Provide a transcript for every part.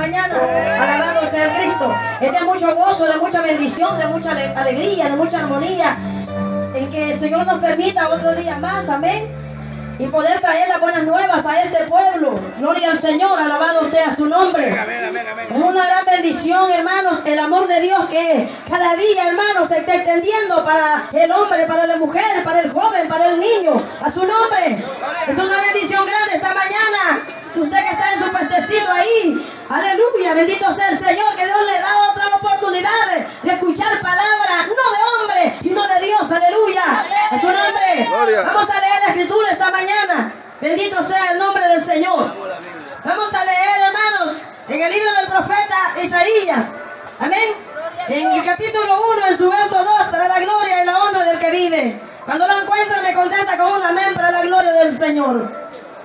mañana. Alabado sea Cristo. Es de mucho gozo, de mucha bendición, de mucha alegría, de mucha armonía, en que el Señor nos permita otro día más, amén, y poder traer las buenas nuevas a este pueblo. Gloria al Señor, alabado sea su nombre. Es una gran bendición, hermanos, el amor de Dios que cada día, hermanos, se está extendiendo para el hombre, para la mujer, para el joven, para el niño, a su nombre. Es una bendición grande esta mañana. Usted que está en su puestecito ahí, aleluya, bendito sea el Señor, que Dios le da otra oportunidad de escuchar palabras, no de hombre, sino de Dios, aleluya, a su nombre. Gloria. Vamos a leer la escritura esta mañana, bendito sea el nombre del Señor. Vamos a leer, hermanos, en el libro del profeta Isaías, amén, en el capítulo 1, en su verso 2, para la gloria y la honra del que vive. Cuando lo encuentran me contesta con un amén para la gloria del Señor.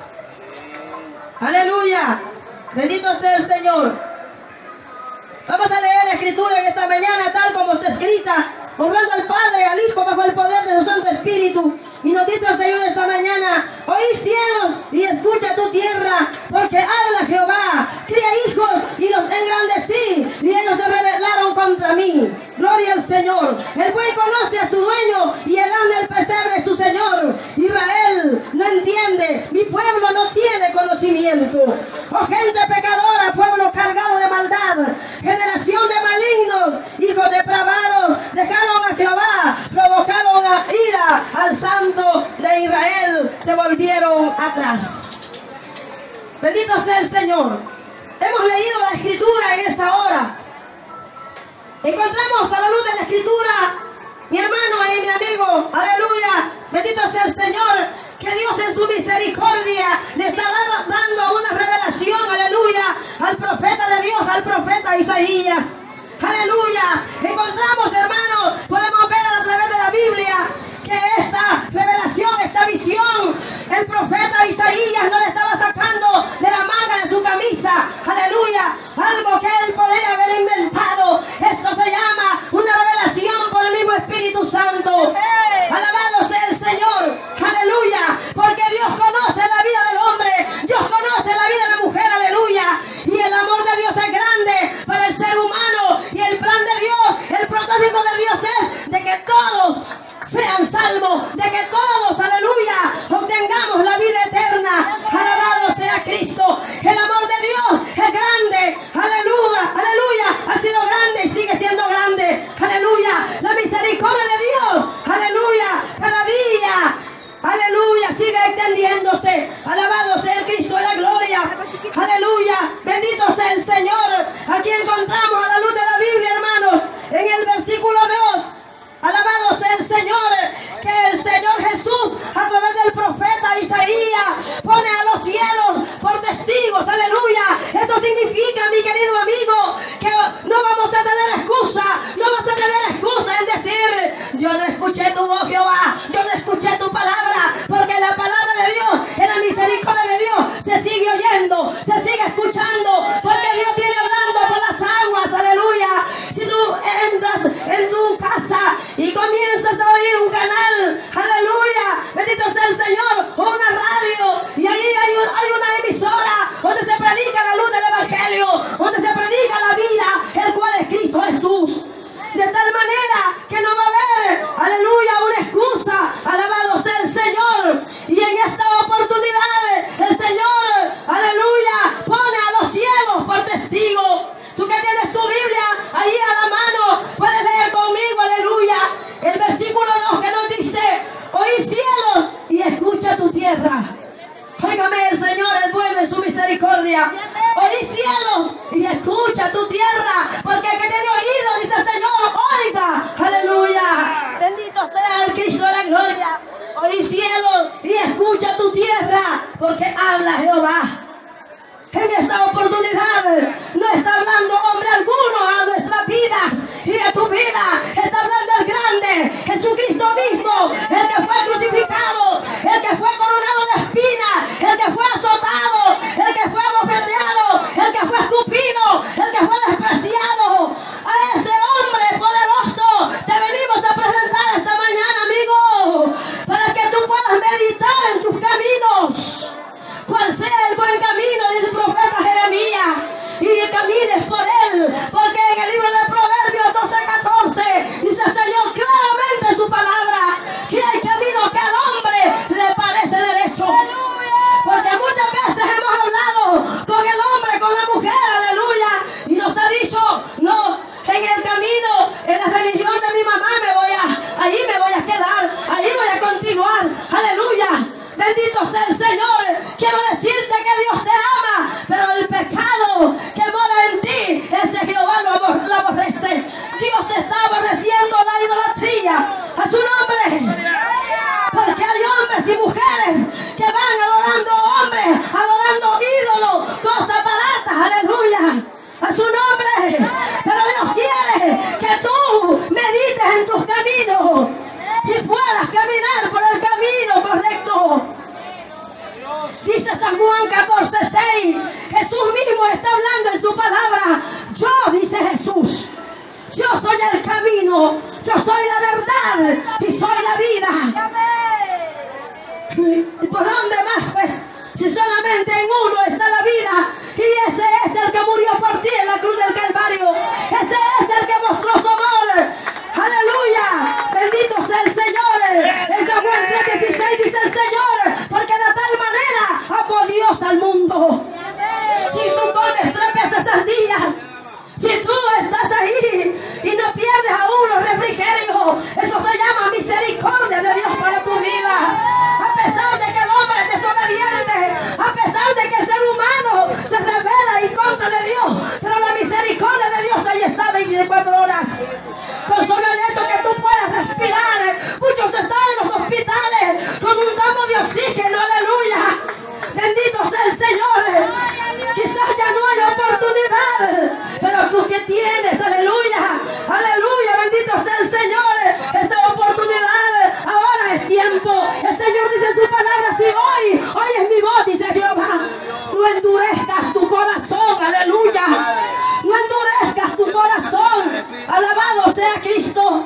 Aleluya, bendito sea el Señor. Vamos a leer la escritura en esta mañana tal como está escrita, honrando al Padre y al Hijo bajo el poder de su Santo Espíritu. Y nos dice el Señor esta mañana: oí cielos y escucha tu tierra, porque habla Jehová, cría hijos y los engrandecí, y ellos se rebelaron contra mí. Gloria al Señor. El buey conoce a su dueño, y el amo del pesebre es su Señor. Israel no entiende, mi pueblo no tiene conocimiento. Oh gente pecadora, pueblo cargado de maldad, generación de malignos, hijos depravados, dejaron a Jehová, provocaron a ira al Santo de Israel, se volvieron atrás. Bendito sea el Señor. Hemos leído la escritura en esta hora. Encontramos a la luz de la escritura, mi hermano y mi amigo, aleluya, bendito sea el Señor, que Dios en su misericordia le está dando una revelación, aleluya, al profeta de Dios, al profeta Isaías. Aleluya. Encontramos, hermanos, podemos ver a través de la Biblia que esta revelación, esta visión, el profeta Isaías no le estaba sacando de la manga de su camisa. Aleluya. Algo que él podría haber inventado. Esto se llama una revelación por el mismo Espíritu Santo. Alabado sea el Señor. Aleluya. Porque Dios conoce la vida del hombre. Dios conoce la vida de la mujer. Aleluya. Y el amor de Dios es grande para el ser humano. Y el plan de Dios, el propósito de Dios es de que todos sean salvos, de que todos, aleluya, obtengamos la vida eterna. Alabado sea Cristo. El amor de Dios es grande. Aleluya, aleluya. Ha sido grande y sigue siendo grande. Aleluya. La misericordia de Dios, aleluya, cada día, aleluya, sigue extendiéndose. Alabado sea el Cristo de la gloria. Aleluya. Bendito sea el Señor. Aquí encontramos a la luz de la Biblia, hermanos, en el versículo 2. Alabado sea el Señor, que el Señor Jesús a través del profeta Isaías pone a los cielos por testigos. Aleluya. Esto significa, mi querido amigo, que no vamos a tener excusa. No vas a tener excusa en decir: yo no escuché tu voz, Jehová, yo no escuché tu palabra. Porque la palabra de Dios, en la misericordia de Dios, se sigue oyendo, se sigue escuchando. Porque Dios viene hablando por las aguas. Aleluya. Si tú entras en tu casa y comienzas a oír un canal, aleluya, bendito sea el Señor, o una radio, y ahí hay una emisora donde se predica la luz del Evangelio, donde se predica la vida, el cual es Cristo Jesús. De tal manera que no va a haber, aleluya, una excusa. Alabado sea el Señor. Y en esta oportunidad el Señor, aleluya, pone a los cielos por testigo. Tú que tienes tu Biblia ahí a la mano, puedes leer conmigo, aleluya, el versículo 2 que nos dice: oí cielos y escucha tu tierra. Óigame, el Señor es bueno en su misericordia. Oí cielos y escucha tu tierra, porque el que tiene oído, dice el Señor, oiga. Aleluya. Bendito sea el Cristo de la gloria. Oí cielos y escucha tu tierra, porque habla Jehová. En esta oportunidad no está hablando hombre alguno a nuestra vida y a tu vida. Está hablando el grande Jesucristo mismo, el que fue crucificado, el que fue coronado de espinas, el que fue azotado, el que fue bofeteado, el que fue escupido, el que fue despreciado. A ese hombre poderoso te venimos a presentar esta mañana, amigo, para que tú puedas meditar en tus caminos. Cuál sea el buen camino, dice el profeta Jeremías, y el camino hoy. Jesús mismo está hablando en su palabra. Yo, dice Jesús, yo soy el camino, yo soy la verdad y soy la vida. ¿Y por dónde más, pues? Si solamente en uno está la vida, y ese es el que murió por ti en la cruz del Calvario. Ese es el que mostró su amor. Aleluya, bendito sea el Señor. En San Juan 3:16 dice el Señor, porque de tal manera amó Dios al mundo. Si tú comes 3 veces al día, si tú estás ahí y no pierdes aún los refrigerios, eso se llama misericordia de Dios para tu vida. A pesar de que el hombre es desobediente, a pesar de que el ser humano se revela en contra de Dios, pero la misericordia de Dios ahí está 24 horas. Con solo el hecho que tú puedas respirar, muchos están en los hospitales con un tamo de oxígeno, aleluya. Bendito sea el Señor. Quizás ya no hay oportunidad, pero tú que tienes, aleluya, aleluya, bendito sea el Señor. Esta oportunidad, ahora es tiempo. El Señor dice en su palabra, si hoy oyes mi voz, dice Jehová, no endurezcas tu corazón, aleluya. No endurezcas tu corazón. Alabado sea Cristo.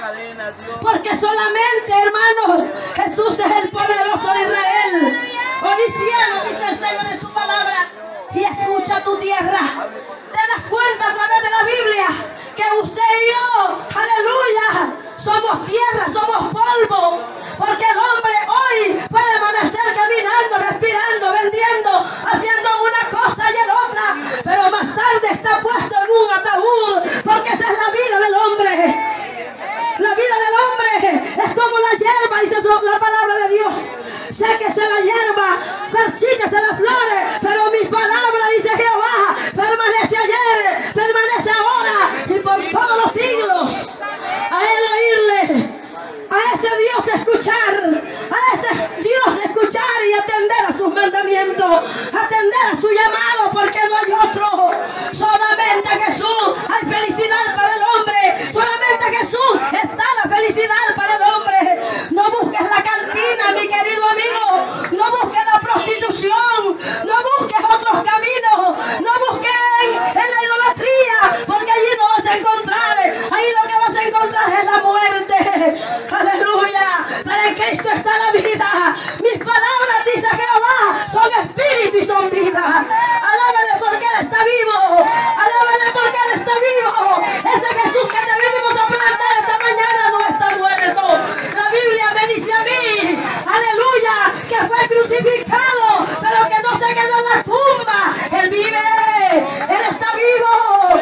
Porque solamente, hermanos, Jesús es el poderoso de Israel. Oí cielo, dice el Señor en su palabra, y escucha tu tierra. Te das cuenta a través de la Biblia que usted y yo, aleluya, somos tierra, somos polvo. Porque el hombre hoy puede amanecer caminando, respirando, vendiendo, haciendo una cosa y el otra, pero más tarde está puesto en un ataúd, porque esa es la vida del hombre. La vida del hombre es como la hierba, dice la palabra de Dios. Séquese la hierba, marchítese las flores, pero mi palabra, dice Jehová, permanece ayer, permanece ahora y por todos los siglos. A él oírle, a ese Dios escuchar, a ese Dios escuchar y atender a sus mandamientos, atender a su llamado, porque no hay otro. Solamente Jesús hay felicidad para el hombre, solamente Jesús está la felicidad para el hombre. No busques la cantina, mi querido amigo, no busques la prostitución, no busques otros caminos, no busques en la idolatría, porque allí no vas a encontrar, ahí lo que vas a encontrar es la muerte. Aleluya, pero en Cristo está la vida. Mis palabras, dice Jehová, son espíritu y son vida. Alábale porque Él está vivo, alábale porque Él está vivo. Ese Jesús que te vinimos a plantar esta mañana no está muerto. La Biblia me dice a mí, aleluya, que fue crucificado, pero que no se quedó en la tumba. Él vive, Él está vivo.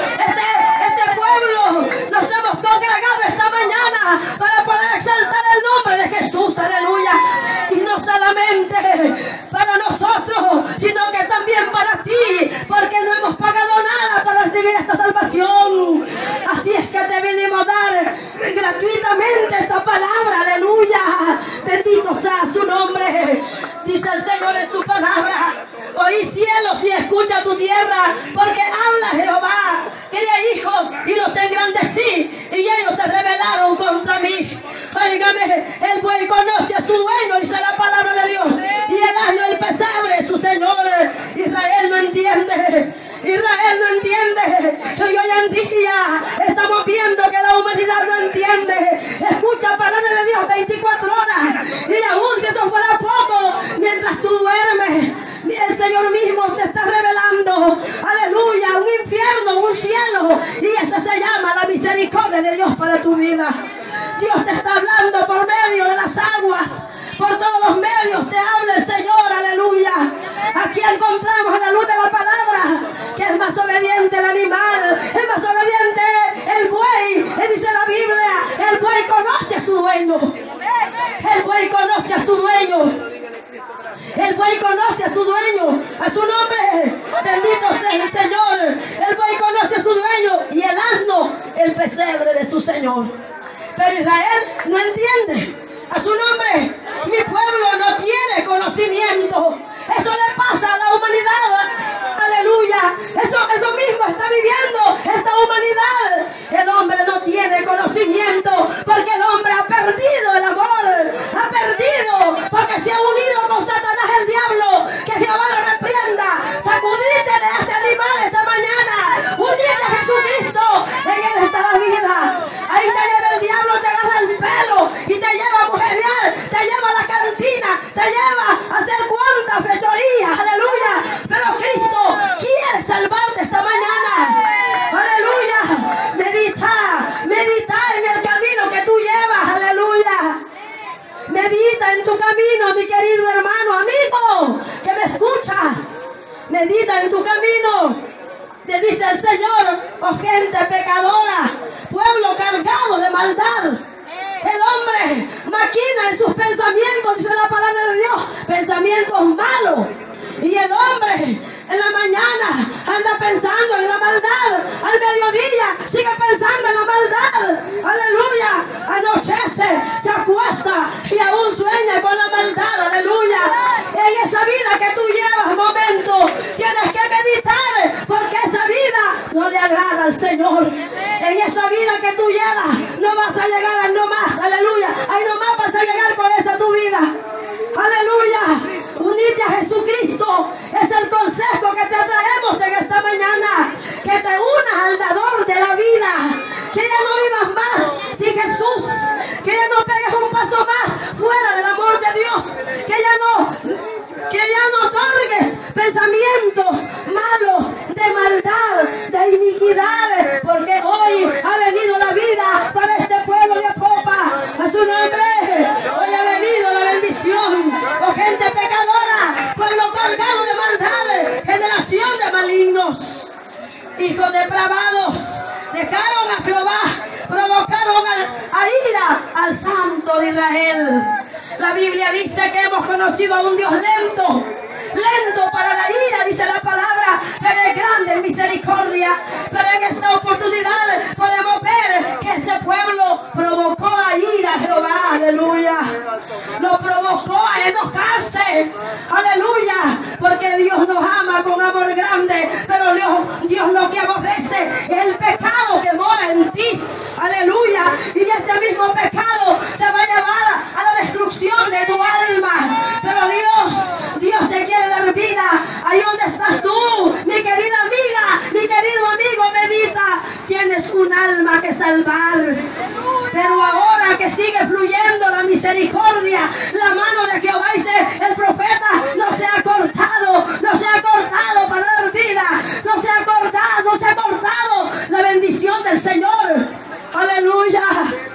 Este pueblo nos hemos congregado esta mañana para poder exaltar el nombre de Jesús, aleluya. Y no solamente para nosotros, sino que también para ti, porque no hemos pagado nada para recibir esta salvación. Así es que te vinimos a dar gratuitamente esta palabra, aleluya. Bendito sea su nombre. Dice el Señor en su palabra, oí cielos y escucha tu tierra, porque habla Jehová, crié hijos y los engrandecí, y ellos se rebelaron contra mí. Óigame, el buey conoce a su dueño, dice la palabra de Dios, y el asno el pesebre, su Señor. Israel no entiende, Israel no entiende. Y hoy en día estamos viendo que la humanidad no entiende. Escucha palabra de Dios 24 horas, y aún si eso fuera poco, mientras tú duermes, el Señor mismo te está revelando, aleluya, un infierno, un cielo, y eso se llama la misericordia de Dios para tu vida. Dios te está hablando por medio de las aguas, por todos los medios te habla el Señor, aleluya. Aquí encontramos a la luz de la palabra que es más obediente el animal, es más obediente el buey. Y dice la Biblia, el buey conoce a su dueño, el buey conoce a su dueño. El buey conoce a su dueño, a su nombre. Bendito sea el Señor. El buey conoce a su dueño y el asno el pesebre de su Señor. Pero Israel no entiende. A su nombre, mi pueblo no tiene conocimiento. Eso le pasa a la humanidad. Aleluya. Eso mismo está viviendo esta humanidad. El hombre no tiene conocimiento porque el hombre ha perdido el amor. Ha perdido porque se ha unido con Satanás el diablo. Que Jehová lo reprenda. medita en tu camino. Te dice el Señor, oh gente pecadora, pueblo cargado de maldad. El hombre maquina en sus pensamientos, dice la palabra de Dios, pensamientos malos. Y el hombre en la mañana anda pensando en la maldad. Al mediodía sigue pensando en la maldad. Aleluya. Anochece, se acuesta y aún sueña con la maldad. Aleluya. En esa vida que tú llevas, momento, tienes que meditar, porque esa vida no le agrada al Señor. En esa vida que tú llevas no vas a llegar al no más. Aleluya. Ahí nomás vas a llegar con esa tu vida. Aleluya. Unite a Jesucristo. Es el consejo que te traemos en esta mañana. Que te unas al dador de la vida. Que ya no vivas más sin Jesús. Que ya no pegues un paso más fuera del amor de Dios. Que ya no otorgues pensamientos malos de maldad, de iniquidades. Porque hoy ha venido la vida para este pueblo de Popa. A su nombre. Hoy ha venido la bendición. Oh gente pecadora, pueblo cargado de maldades, generación de malignos, hijos depravados, dejaron a Jehová, provocaron a ira al Santo de Israel. La Biblia dice que hemos conocido a un Dios lento para la ira, dice la palabra, pero es grande en misericordia. Pero en esta oportunidad podemos ver que ese pueblo provocó a ira a Jehová, aleluya. Lo provocó a enojarse, aleluya, porque Dios nos ama con amor grande, pero Dios lo que aborrece es el pecado que mora en ti, aleluya. Y ese mismo pecado te va a llevar a la destrucción de tu alma. Pero Dios te quiere dar vida. Ahí donde estás tú, mi querida amiga, mi querido amigo, medita. Tienes un alma que salvar. Pero ahora que sigue fluyendo la misericordia, la mano de Jehová, dice el profeta, no se ha cortado para dar vida. No se ha cortado la bendición del Señor. Aleluya.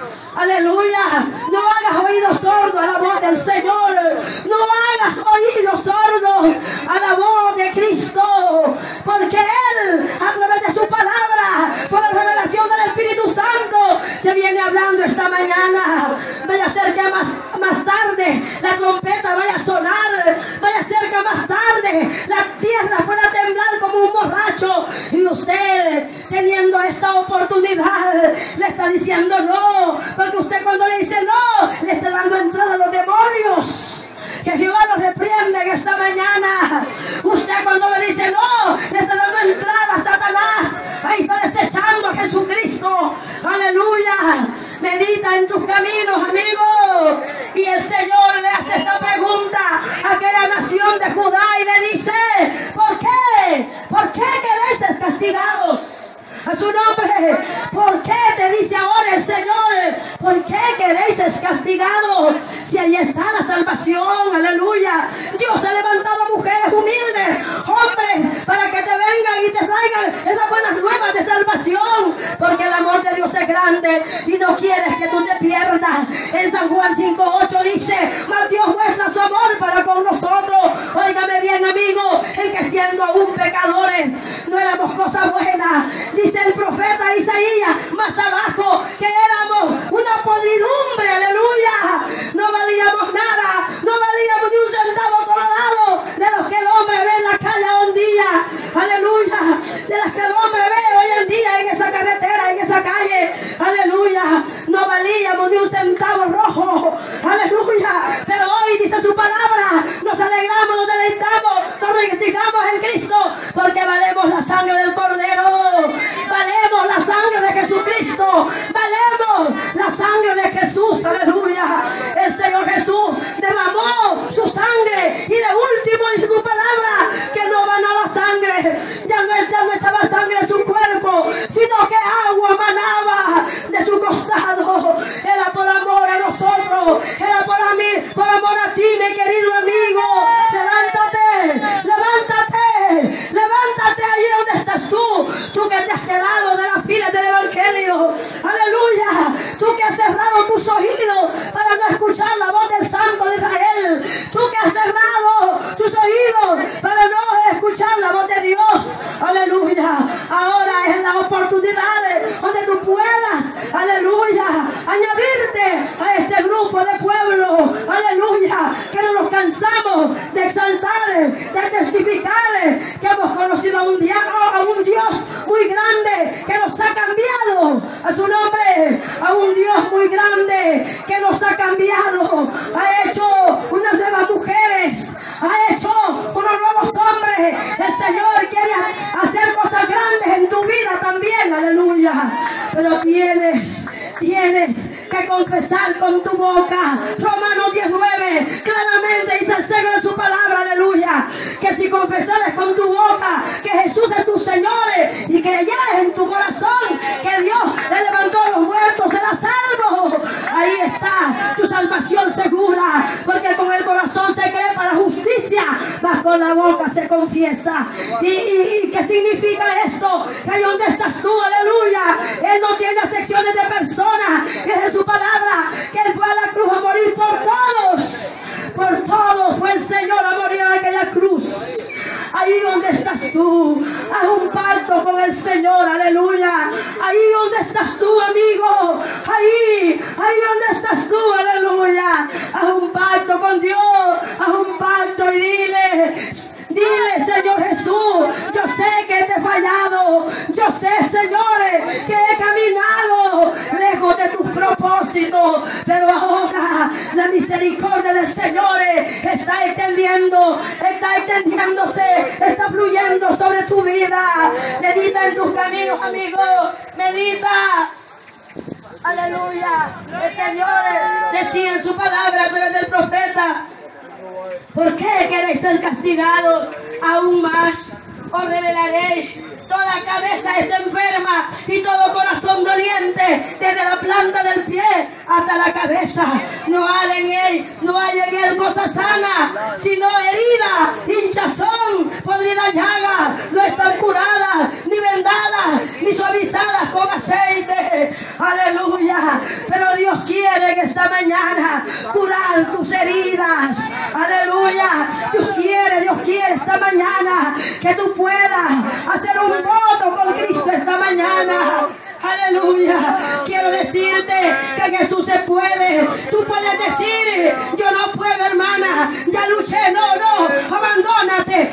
Aleluya. No hagas oídos sordos a la voz del Señor. No hagas oídos sordos a la voz de Cristo. Porque Él, a través de su palabra, por la revelación del Espíritu Santo, te viene hablando esta mañana. Vaya a ser que más tarde la trompeta vaya a sonar. Vaya a ser que más tarde la tierra pueda temblar como un borracho. Y usted, teniendo esta oportunidad, le está diciendo no. Porque usted cuando le dice no, le está dando entrada a los demonios. Que Jehová los reprende en esta mañana. Usted cuando le dice no, le está dando entrada a Satanás. Ahí está desechando a Jesucristo. Aleluya. Medita en tus caminos, amigo. Y el Señor le hace esta pregunta a aquella nación de Judá y le dice, ¿por qué? ¿Por qué queréis ser castigados? A su nombre. ¿Por qué te dice ahora el Señor? ¿Por qué queréis ser castigados? Si ahí está la salvación, aleluya. Dios ha levantado a mujeres humildes, hombres, para que te vengan y te traigan esas buenas nuevas de salvación. Porque el amor de Dios es grande y no quieres que tú te pierdas. En San Juan 5:8 dice, mas Dios muestra su amor para con nosotros. Óigame bien, amigo, en que siendo aún pecadores, no éramos cosas buenas. Dice el profeta Isaías más abajo que éramos una podridumbre, aleluya. No valíamos nada, no valíamos ni un centavo colorado de los que el hombre ve en la calle hoy en día, aleluya. De las que el hombre ve hoy en día en esa carretera, en esa calle, aleluya. No valíamos ni un centavo rojo, aleluya. Pero hoy dice su palabra, nos alegramos, nos deleitamos, nos regocijamos en Cristo, porque valemos la sangre del Cordero. Valemos la sangre de Jesucristo. Valemos la sangre de Jesús. Aleluya. El Señor Jesús derramó su sangre. Y de último dice su palabra que no manaba sangre. Ya no echaba sangre de su cuerpo, sino que agua manaba de su costado. Era por amor a nosotros. Era por amor a ti, mi querido amigo. Levántate. Levántate. Levántate ahí donde estás tú. Tú que te has quedado de las filas del Evangelio. Aleluya. Tú que has cerrado tus oídos para no escuchar la voz del Santo de Israel. Tú que has cerrado tus oídos para no escuchar la voz un Dios muy grande que nos ha cambiado. A su nombre, a un Dios muy grande que nos ha cambiado. Ha hecho unas nuevas mujeres, ha hecho unos nuevos hombres. El Señor quiere hacer cosas grandes en tu vida también, aleluya. Pero tienes que confesar con tu boca. Romanos 19 claramente dice el Señor en su palabra, aleluya, que si confesares con tu boca que Jesús es tu Señor y creyeres en tu corazón que Dios le levantó a los muertos, serás salvo. Ahí está tu salvación segura, porque con el corazón se cree para justicia, mas con la boca se confiesa. ¿Y qué significa esto? Que ahí donde estás tú, aleluya, Él no tiene secciones de personas. Es su palabra que Él fue a la cruz a morir por todos. Por todos fue el Señor a morir en aquella cruz. Ahí donde estás tú, haz un pacto con el Señor, aleluya. Ahí donde estás tú, amigo, ahí donde estás tú, aleluya. Haz un pacto con Dios, haz un pacto y dile, Señor Jesús, yo sé que te he fallado, yo sé, señores, que he caminado lejos de tus propósitos, pero ahora la misericordia del Señor está extendiéndose, está fluyendo sobre tu vida. Medita en tus caminos, amigo, medita. Aleluya. El Señor decía en su palabra a través del profeta: ¿por qué queréis ser castigados aún más? Os revelaré. Toda cabeza está enferma y todo corazón doliente, desde la planta del pie hasta la cabeza. No hay en él cosa sana, sino herida, hinchazón, podrida llaga. No están curadas, ni vendadas, ni suavizadas con aceite. Aleluya. Pero Dios quiere en esta mañana curar tus heridas. Aleluya. Dios quiere esta mañana que tú puedas hacer un voto con Cristo esta mañana. Aleluya. Quiero decirte que Jesús se puede. Tú puedes decir: yo no puedo, hermana, ya luché. No, abandónate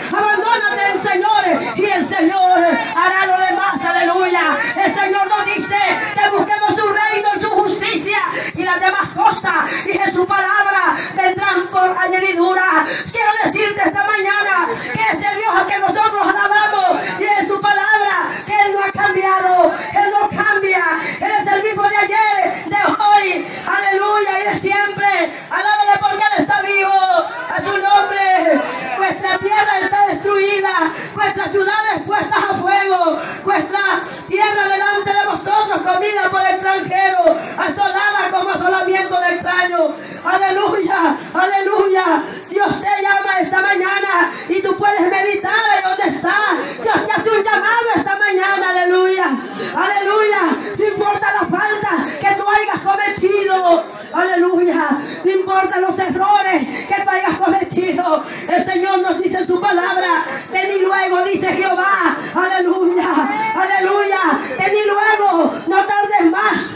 en el Señor y el Señor hará lo demás. Aleluya. El Señor nos dice que busquemos su reino y su justicia, y las demás cosas y en su palabra vendrán por añadidura. Quiero decirte esta mañana que ese Dios al que nosotros alabamos y en su palabra, que Él no ha cambiado, Él no cambia, Él es el mismo de ayer, de hoy, aleluya, y de siempre. Alábale porque Él está vivo. A su nombre. Vuestra tierra está destruida, vuestras ciudades puestas a fuego, vuestra tierra delante de vosotros comida por extranjero, asolada como asolamiento de extraño. Aleluya, aleluya. Dios te llama esta mañana y tú puedes meditar ahí donde está. Dios te hace un llamado esta mañana, aleluya, aleluya. No importa la falta que tú hayas cometido, aleluya, no importa los errores que tú hayas cometido. El Señor nos dice en su palabra: ven y luego, dice Jehová, aleluya, aleluya, ven y luego, no tardes más,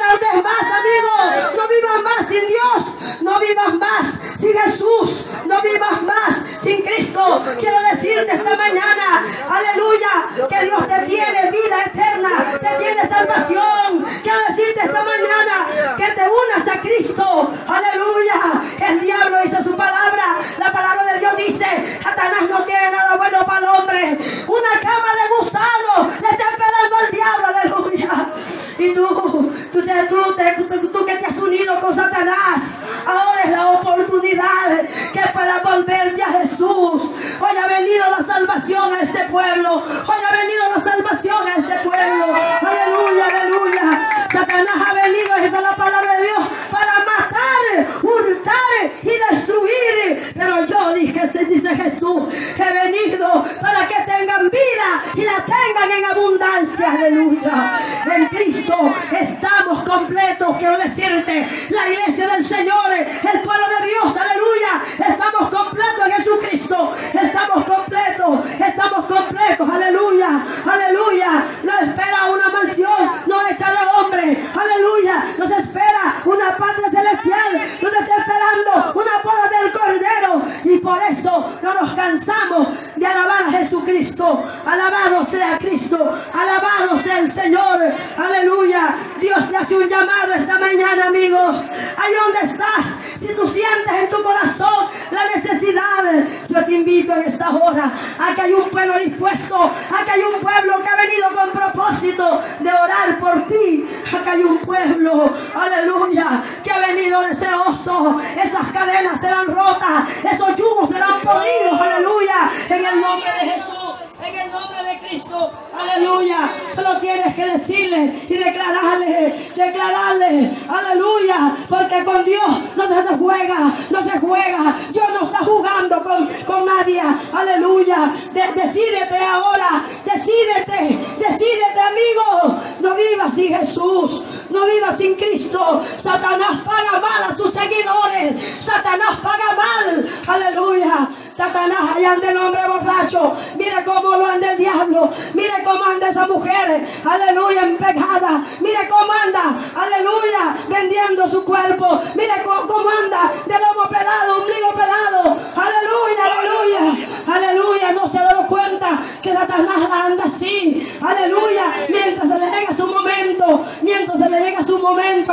amigo, no vivas más sin Dios, no vivas más sin Jesús, no vivas más sin Cristo. Quiero decirte esta mañana, aleluya, que Dios te tiene vida eterna, te tiene salvación. Quiero decirte esta mañana que te unas a Cristo, aleluya. El diablo dice su palabra, la palabra de Dios dice: Satanás no tiene nada bueno para el hombre, una cama de gusano le está esperando al diablo, aleluya. Y tú que te has unido con Satanás, ahora es la oportunidad que puedas volverte a Jesús. Hoy ha venido la salvación a este pueblo, hoy ha venido la salvación a este pueblo, aleluya, aleluya. Satanás ha venido, esa es la palabra de Dios, para matar, hurtar y destruir. Pero yo dice Jesús, que he venido para que tengan vida y la tengan en abundancia, aleluya. En Cristo estamos completos. Quiero decirte, la iglesia del Señor, el pueblo de Dios, aleluya, estamos completos en Jesucristo, estamos completos, aleluya, aleluya. Nos espera una mansión no hecha de hombre, aleluya. Nos espera una patria celestial, nos está esperando una boda del Cordero, y por eso no nos cansamos de alabar a Jesucristo. Alabado sea sea Cristo. Alabado sea el Señor. Aleluya. Dios te hace un llamado esta mañana, amigo. Ahí donde estás, si tú sientes en tu corazón la necesidad, yo te invito en esta hora a que hay un pueblo dispuesto, a que hay un pueblo que ha venido con propósito de orar por ti. Acá hay un pueblo, aleluya, que ha venido deseoso. Esas cadenas serán rotas, esos yugos serán podridos, aleluya, en el nombre de Jesús. En el nombre de Cristo, aleluya. Solo tienes que decirle y declararle, aleluya. Porque con Dios no se juega, no se juega. Dios no está jugando con nadie, aleluya. Decídete ahora, decídete, amigo. No vivas sin Jesús, no vivas sin Cristo. Satanás paga mal a sus seguidores, Satanás paga mal, aleluya. Satanás allá anda el hombre borracho. Mire cómo lo anda el diablo. Mire cómo anda esa mujer, aleluya, en pecada. Mire cómo anda, aleluya, vendiendo su cuerpo. Mire cómo anda de lomo pelado, ombligo pelado. Aleluya, aleluya. No se ha dado cuenta que Satanás la anda así, aleluya. Mientras se le llega su momento,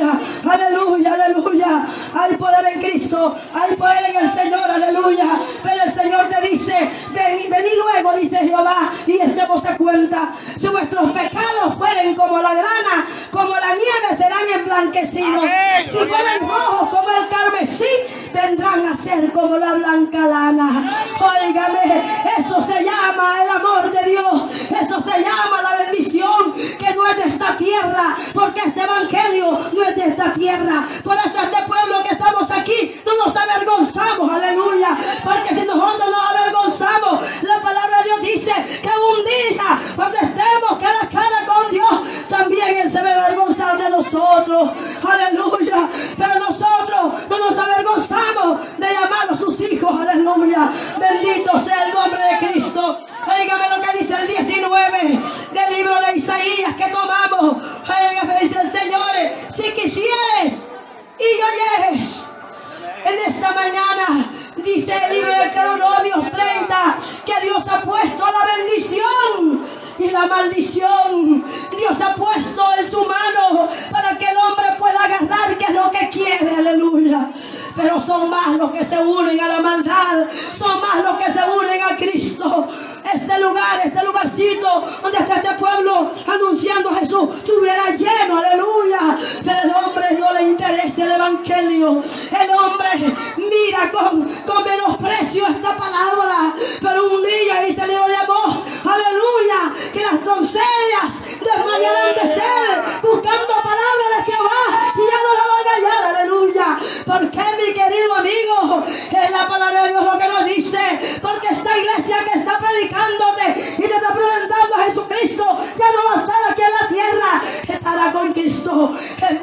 aleluya. Hay poder en Cristo, hay poder en el Señor, aleluya. Pero el Señor te dice, vení luego, dice Jehová, y estemos a cuenta. Si vuestros pecados fueren como la grana, como la nieve, serán emblanquecidos. Si fueren rojos como el carmesí, vendrán a ser como la blanca lana. Óigame, eso se llama el amor de Dios. Eso se llama la bendición, que no es de esta tierra, porque este evangelio no es de esta tierra. Por eso este pueblo que estamos aquí no nos avergonzamos, aleluya. Porque si nosotros nos avergonzamos, la palabra de Dios dice que un día cuando estemos cara a cara con Dios, también Él se va a avergonzar de nosotros, aleluya. Pero nosotros no nos avergonzamos de llamar a sus hijos, aleluya. Bendito sea el nombre de Cristo. Óigame lo que dice el 19 del libro de Isaías que tomamos. Óigame, dice el Señor, si quisieres y oyeres. En esta mañana dice el libro de Deuteronomio 30 que Dios ha puesto la bendición y la maldición. Dios ha puesto en su mano para que el hombre pueda agarrar que es lo que quiere, aleluya. Pero son más los que se unen a la maldad, son más los que se unen a Cristo. Este lugarcito donde está este pueblo anunciando a Jesús, estuviera lleno, aleluya. Pero el hombre no le interesa el evangelio. El hombre mira con menosprecio esta palabra. Pero un día dice el libro de Amós, aleluya, que las doncellas desmayarán de sed buscando palabra de Jehová y ya no la van a hallar, aleluya. Porque mi querido amigo, es la palabra de Dios lo que nos dice. Porque esta iglesia que está predicándote y te está presentando a Jesucristo ya no va a estar aquí en la tierra, estará con Cristo en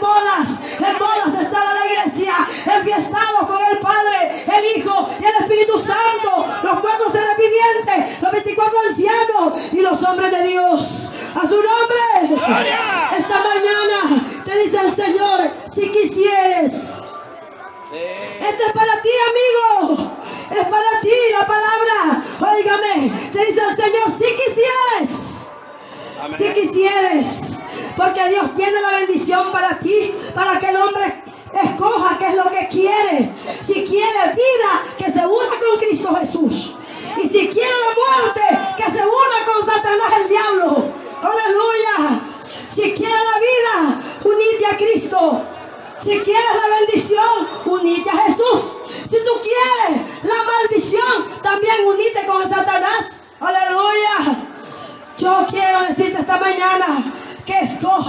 bodas estará la iglesia, enfiestados con el Padre, el Hijo y el Espíritu Santo, los 4 seres vivientes, los 24 ancianos y los hombres de Dios. A su nombre. ¡Gloria! Esta mañana te dice el Señor, si quisieres. Esto es para ti, amigo. Es para ti la palabra. Óigame, te dice el Señor, si quisieres. Amén. Si quisieres. Porque Dios tiene la bendición para ti, para que el hombre escoja qué es lo que quiere. Si quiere vida, que se una con Cristo Jesús. Y si quiere la muerte, que se una con Satanás el diablo. Aleluya. Si quiere la vida, unite a Cristo. Si quieres la bendición, unite a Jesús. Si tú quieres la maldición, también unite con Satanás. Aleluya. Yo quiero decirte esta mañana que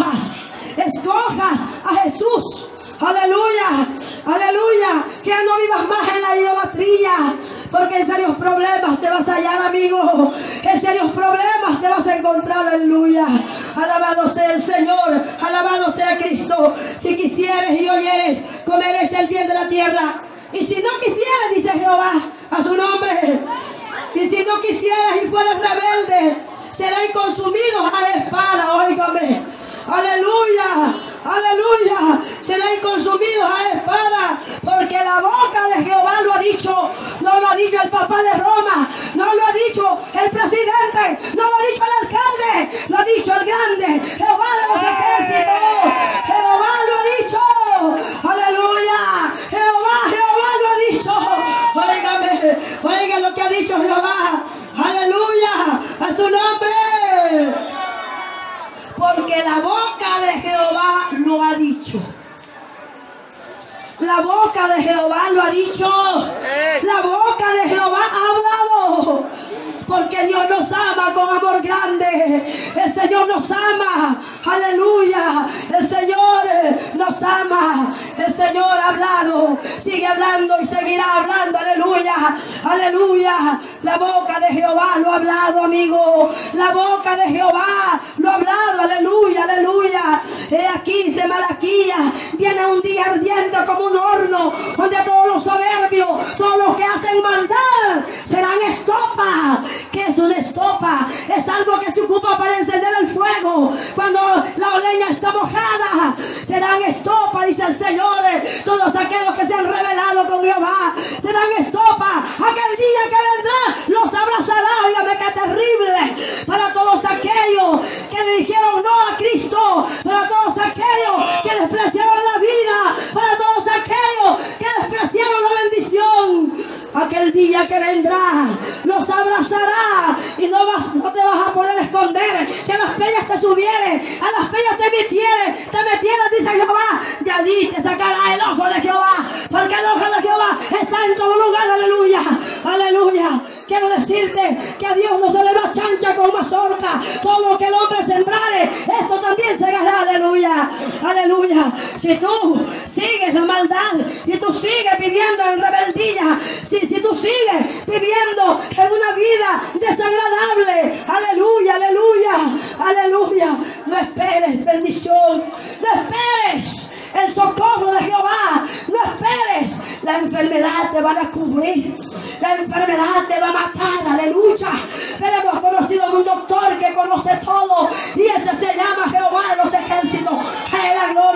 escojas a Jesús. Aleluya, aleluya. Que no vivas más en la idolatría, porque en serios problemas te vas a hallar, amigo. En serios problemas te vas a encontrar, aleluya. Alabado sea el Señor, alabado sea Cristo. Si quisieres y oyeres, comeréis el bien de la tierra. Y si no quisieres, dice Jehová, a su nombre. Y si no quisieras y fueras rebelde, serán consumidos a la espada, óigame. Aleluya, aleluya. Serán consumidos a la espada, porque la boca de Jehová lo ha dicho. No lo ha dicho el Papa de Roma, no lo ha dicho el presidente, No lo ha dicho el alcalde, lo ha dicho el grande, Jehová de los ejércitos. Jehová lo ha dicho. Aleluya. Jehová lo ha dicho. Óigame, oigan lo que ha dicho Jehová. Aleluya. A su nombre. Porque la boca de Jehová lo ha dicho. La boca de Jehová lo ha dicho. La boca de Jehová ha hablado. Porque Dios nos ama con amor grande. El Señor nos ama. Aleluya. El Señor nos ama. El Señor ha hablado. Sigue hablando y seguirá hablando. Aleluya. Aleluya. La boca de Jehová lo ha hablado, amigo. La boca de Jehová lo ha hablado. Aleluya. Aleluya. He aquí, dice Malaquías, viene un día ardiente como un horno, donde todos los soberbios, todos los que hacen maldad, serán estopa. ¿Qué es una estopa? Es algo que se ocupa para encender el fuego. Cuando la leña está mojada, serán estopa, dice el Señor. Todos aquellos que se han rebelado con Jehová serán estopa. Aquel día que vendrá los abrazará. Óigame, qué terrible para todos aquellos que le dijeron no a Cristo, para todos aquellos que despreciaron la vida, para todos aquellos que despreciaron la bendición. Aquel día que vendrá los abrazará y no te vas a poder esconder. Si a las peñas te subieres, a las peñas te metieres, dice Jehová, de allí te sacará el ojo de Jehová, porque el ojo de Jehová está en todo lugar. Aleluya, aleluya. Quiero decirte que a Dios no se le da chancha con mazorca. Todo lo que el hombre sembrare, esto también segará. Aleluya, aleluya. Si tú sigues la maldad y tú sigues viviendo en rebeldía, si tú sigues viviendo en una vida desagradable, aleluya, aleluya, aleluya, no esperes bendición, no esperes el socorro de Jehová, no esperes. La enfermedad te va a cubrir, la enfermedad te va a matar, aleluya. Pero hemos conocido a un doctor que conoce todo, y ese se llama Jehová de los ejércitos. A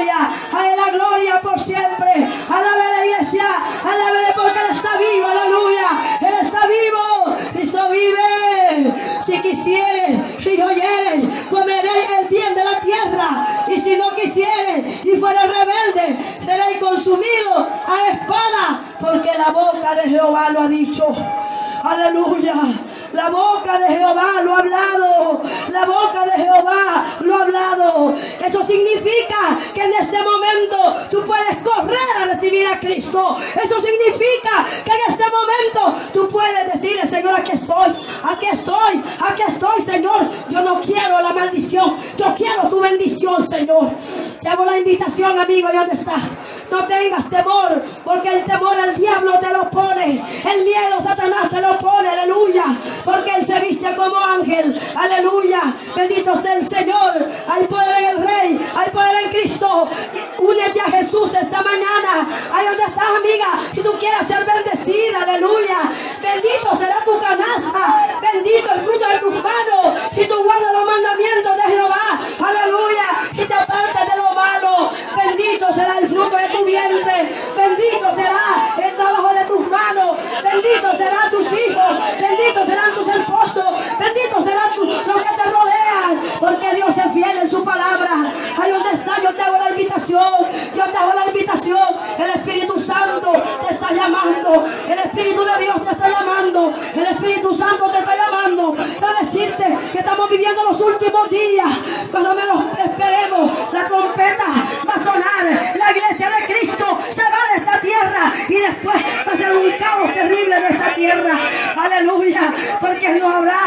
Él la gloria por siempre. Alábale la iglesia, alábale porque Él está vivo, aleluya. Él está vivo, Cristo vive. Si quisieres y oyeres, comeréis el bien de la tierra, y si no quisieres y fueres rebelde, seréis consumidos a espada, porque la boca de Jehová lo ha dicho. Aleluya. La boca de Jehová lo ha hablado. La boca de Jehová lo ha hablado. Eso significa que en este momento tú puedes correr a recibir a Cristo. Eso significa que en este momento tú puedes decirle, Señor, aquí estoy, aquí estoy, aquí estoy, Señor. Yo no quiero la maldición, yo quiero tu bendición, Señor. Te hago la invitación, amigo, ¿y dónde estás? No tengas temor, porque el temor el diablo te lo pone. El miedo Satanás te lo pone, aleluya. Porque Él se viste como ángel, aleluya. Bendito sea el Señor. Hay poder en el Rey, hay poder en Cristo. Únete a Jesús esta mañana. Ahí donde estás, amiga, si tú quieres ser bendecida, aleluya. Bendito será tu canasta, bendito el fruto de tus manos, si tú guardas los mandamientos de Jehová, aleluya. Y te apartas de lo malo, bendito será el fruto de tu vientre, bendito será el trabajo de tus manos, bendito serán tus hijos, bendito serán tus esposos, bendito serán los que te rodean, porque Dios es fiel en su palabra. Ahí donde está, yo te hago la invitación, yo te hago la invitación. El Espíritu Santo te está llamando, el Espíritu de Dios te está llamando, el Espíritu Santo te está llamando para decirte que estamos viviendo los últimos días. Cuando menos esperemos, la trompeta va a sonar, la iglesia de Cristo se va de esta tierra y después va a ser un caos terrible en esta tierra, aleluya, porque no habrá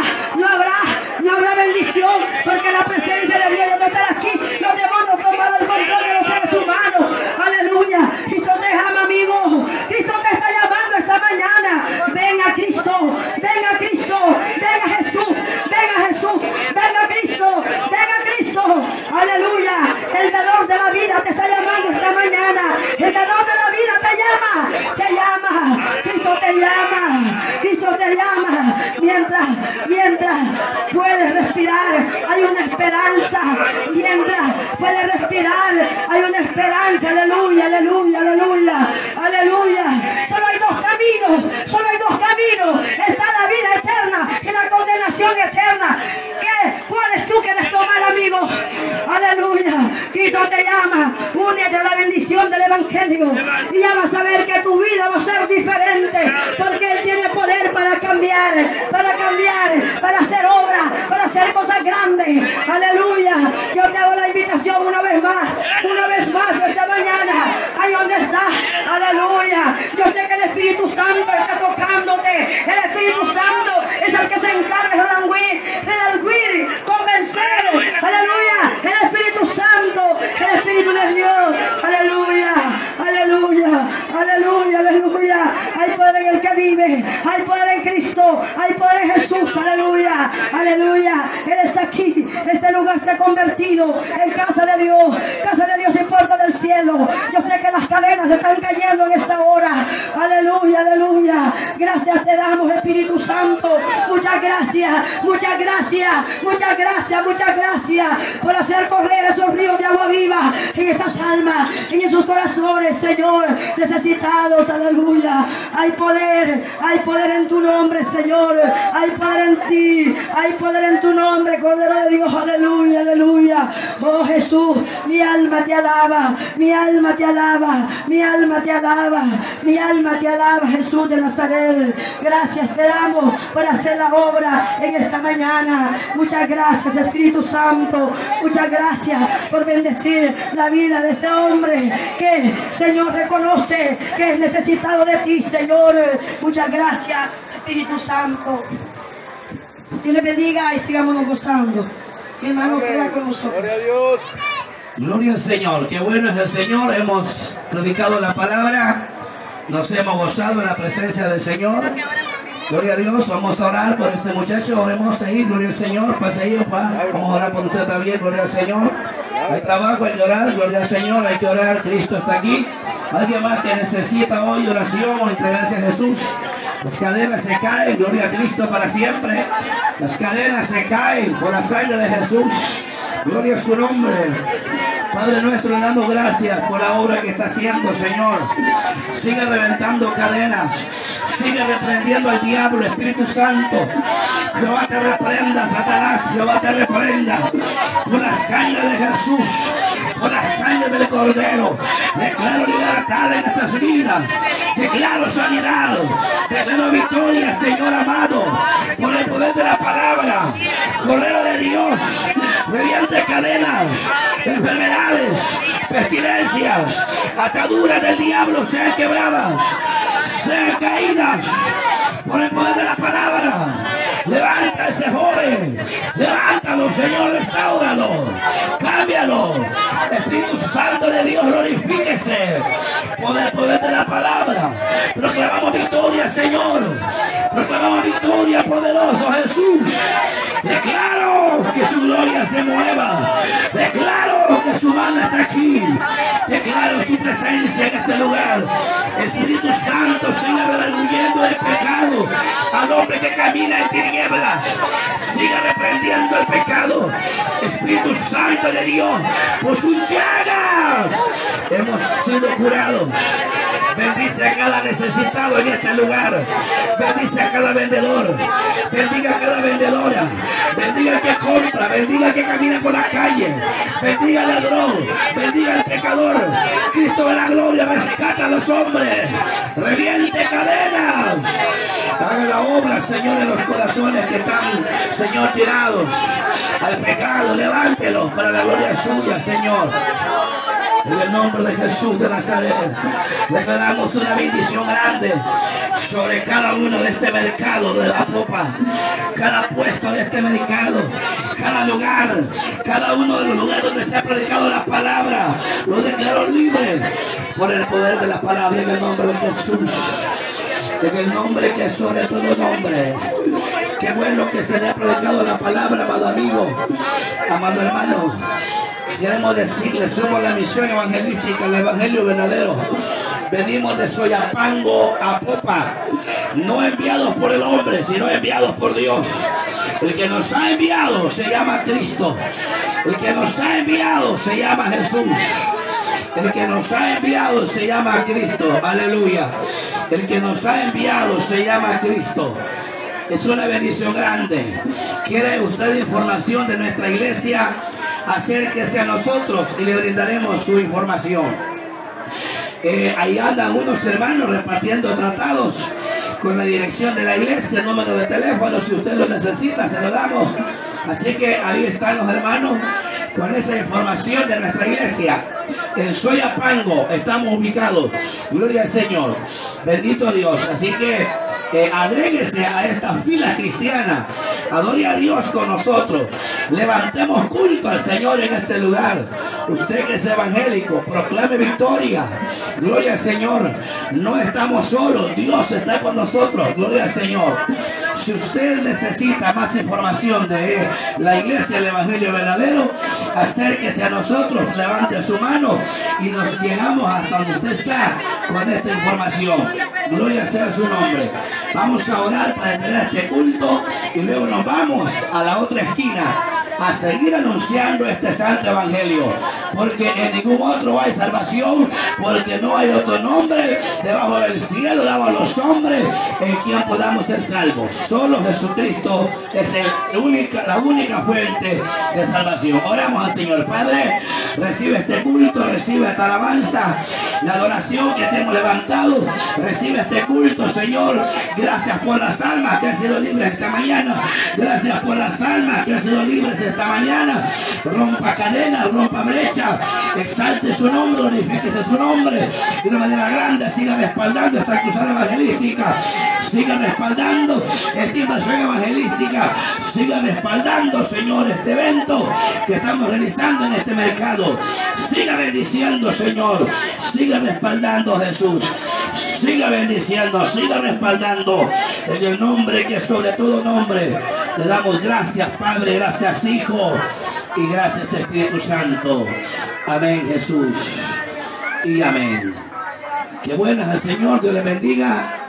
bendición, porque la presencia de Dios debe estar aquí. Los demonios toman el control de los seres humanos, aleluya. Cristo te ama, amigo, Cristo te está llamando esta mañana. Ven a Cristo, ven a Cristo, ven a Jesús, ven a Jesús, ven a Cristo, ven a Cristo, aleluya. El dador de la vida te está llamando esta mañana, el dador de la vida te llama, Cristo te llama, Cristo te llama. Mientras puedes respirar, hay una esperanza. Mientras puedes respirar, hay una esperanza. Aleluya, aleluya, aleluya, aleluya. Solo hay dos caminos. Está la vida eterna y la condenación eterna. Evangelio. Y ya vas a ver que tu vida va a ser diferente. Porque Él tiene poder para cambiar, para hacer obra, para hacer cosas grandes. Aleluya. Yo te hago la invitación una vez más esta mañana. Ahí donde estás. Aleluya. Yo sé que el Espíritu Santo está tocándote. El Espíritu Santo es el que se encarga de redarguir, convencer. Aleluya. El Espíritu Santo, el Espíritu de Dios. Aleluya. Aleluya. Aleluya. Aleluya. Hay poder en el que vive. Hay poder en Cristo. Hay poder en Jesús. Aleluya. Aleluya. Él está aquí. Este lugar se ha convertido en casa de Dios. Casa de Dios y puerta del cielo. Yo sé que las cadenas están cayendo en esta hora. Aleluya. Aleluya. Gracias te damos, Espíritu Santo. Muchas gracias. Muchas gracias. Muchas gracias. Muchas gracias por hacer correr esos ríos de agua viva en esas almas, en esos corazones, Señor, necesitados. Aleluya. Hay poder en tu nombre, Señor. Hay poder en ti, hay poder en tu nombre, Cordero de Dios. Aleluya, aleluya. Oh Jesús, mi alma te alaba, mi alma te alaba, mi alma te alaba, mi alma te alaba, Jesús de Nazaret. Gracias te damos por hacer la obra en esta mañana. Muchas gracias, Espíritu Santo. Muchas gracias por bendecir la vida de ese hombre que, Señor, reconoce que es necesitado de ti, Señor. Muchas gracias, Espíritu Santo. Dios le bendiga y sigámonos gozando. Mi hermano, queda con nosotros. Gloria a Dios. Gloria al Señor. Qué bueno es el Señor. Hemos predicado la palabra. Nos hemos gozado en la presencia del Señor. Gloria a Dios. Vamos a orar por este muchacho. Oremos ahí. Gloria al Señor. Pase ahí, papá. Vamos a orar por usted también. Gloria al Señor. Hay trabajo, hay que orar. Gloria al Señor. Hay que orar. Cristo está aquí. Alguien más que necesita hoy oración o entregarse a Jesús. Las cadenas se caen, gloria a Cristo para siempre. Las cadenas se caen por la sangre de Jesús. Gloria a su nombre. Padre nuestro, le damos gracias por la obra que está haciendo, Señor. Sigue reventando cadenas. Sigue reprendiendo al diablo, Espíritu Santo. Jehová te reprenda, Satanás. Jehová te reprenda. Por la sangre de Jesús. Por la sangre del Cordero. Declaro libertad en estas vidas. Declaro sanidad. Declaro victoria, Señor amado. Por el poder de la palabra. Cordero de Dios. Reviente cadenas. Enfermedades. Pestilencias. Ataduras del diablo sean quebradas. Sean caídas. Por el poder de la palabra. Levanta ese joven. Levántalo, Señor, restáuralo. Cámbialo. Espíritu Santo de Dios, glorifíquese. Por el poder de la palabra. Proclamamos victoria, Señor. Proclamamos victoria, poderoso Jesús. Declaro que su gloria se mueva. Declaro que su mano está aquí. Declaro su presencia en este lugar. Espíritu Santo, siga redarguyendo el pecado al hombre que camina en tinieblas. Siga reprendiendo el pecado. Espíritu Santo de Dios, por sus llagas hemos sido curados. Bendice a cada necesitado en este lugar. Bendice a cada vendedor. Bendiga a cada vendedora. Bendiga al que compra. Bendiga al que camina por la calle. Bendiga al ladrón. Bendiga al pecador. Cristo de la gloria rescata a los hombres. Reviente cadenas. Haga la obra, Señor, en los corazones que están, Señor, tirados al pecado. Levántelos para la gloria suya, Señor. En el nombre de Jesús de Nazaret, declaramos una bendición grande sobre cada uno de este mercado de la popa, cada puesto de este mercado, cada lugar, cada uno de los lugares donde se ha predicado la palabra, lo declaro libre por el poder de la palabra en el nombre de Jesús. En el nombre que es sobre todo nombre. Qué bueno que se le ha predicado la palabra, amado amigo, amado hermano. Queremos decirles, somos la misión evangelística, el evangelio verdadero. Venimos de Soyapango a Popa, no enviados por el hombre, sino enviados por Dios. El que nos ha enviado se llama Cristo. El que nos ha enviado se llama Jesús. El que nos ha enviado se llama Cristo. Aleluya. El que nos ha enviado se llama Cristo. Es una bendición grande. ¿Quiere usted información de nuestra iglesia? Acérquese a nosotros y le brindaremos su información. ahí andan unos hermanos repartiendo tratados con la dirección de la iglesia, el número de teléfono, si usted lo necesita, se lo damos. Así que ahí están los hermanos con esa información de nuestra iglesia. En Soyapango estamos ubicados. Gloria al Señor. Bendito Dios. Así que agréguese a esta fila cristiana. Adore a Dios con nosotros. Levantemos culto al Señor en este lugar. Usted que es evangélico, proclame victoria. Gloria al Señor. No estamos solos. Dios está con nosotros. Gloria al Señor. Si usted necesita más información de la iglesia del Evangelio verdadero, acérquese a nosotros, levante su mano y nos llegamos hasta donde usted está con esta información. Gloria sea su nombre. Vamos a orar para entregar este culto y luego nos vamos a la otra esquina a seguir anunciando este santo evangelio, porque en ningún otro hay salvación, porque no hay otro nombre debajo del cielo dado a los hombres en quien podamos ser salvos. Solo Jesucristo es la única fuente de salvación. Oramos al Señor. Padre, recibe este culto, recibe esta alabanza, la adoración que te hemos levantado, recibe este culto, Señor. Gracias por las almas que han sido libres esta mañana, gracias por las almas que han sido libres esta mañana. Rompa cadenas, rompa brecha, exalte su nombre, glorifíquese su nombre de una manera grande. Siga respaldando esta cruzada evangelística, siga respaldando esta invasión evangelística, siga respaldando, Señor, este evento que estamos realizando en este mercado. Siga bendiciendo, Señor, siga respaldando, Jesús, siga bendiciendo, siga respaldando en el nombre que es sobre todo nombre. Le damos gracias, Padre, gracias, Hijo, y gracias, Espíritu Santo. Amén, Jesús, y amén. Qué bueno es el Señor, Dios le bendiga.